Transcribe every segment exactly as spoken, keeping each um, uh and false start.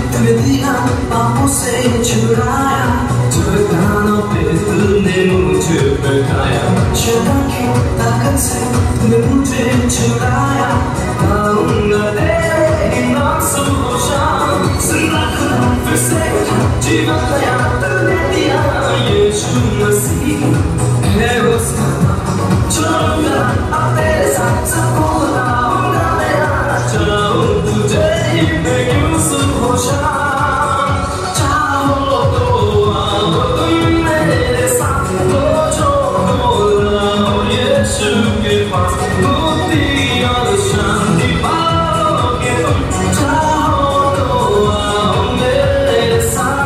तुम्हें दिया बाहों से चुराया, ठिकाना पे तुमने मुझे बहकाया, शैतान की ताकत से तुमने मुझे चुराया, गाऊंगा तेरे नाम सुबह शाम, जिंदा खुदा फिर से जीवन नया तुमने दिया, यीशु मसीह है उसका नाम, चलूंगा अब तेरे साथ सबको बताऊंगा मेरा, चाहूं तुझे ही मैं क्यों सुबह शाम, चाहो तो आओ तुम मेरे साथ, तो छोड़ो लाओ यीशु के पास, मुक्ति और शांति पाओगे तुम, चाहो तो आओ मेरे साथ।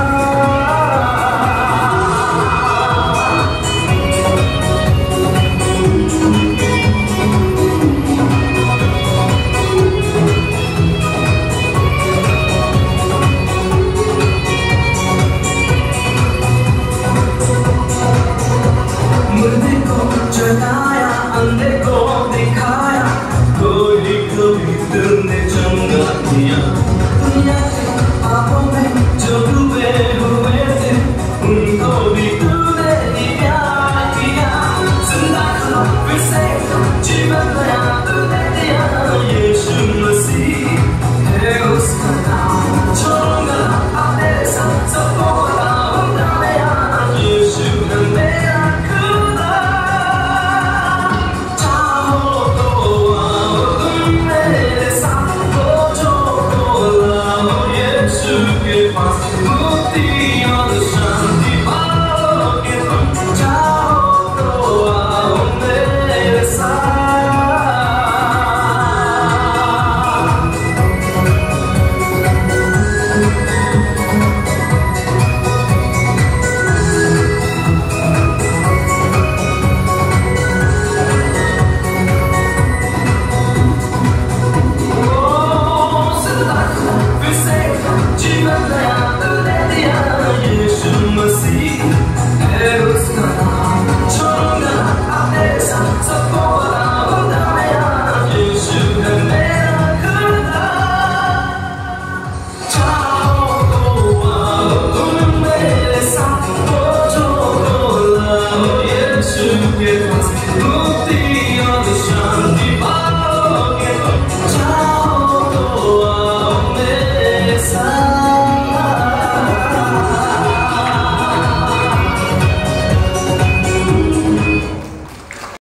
मुर्दे को जगाया, अंधे को दिखाया, कोई कभी तुमने चंगा किया,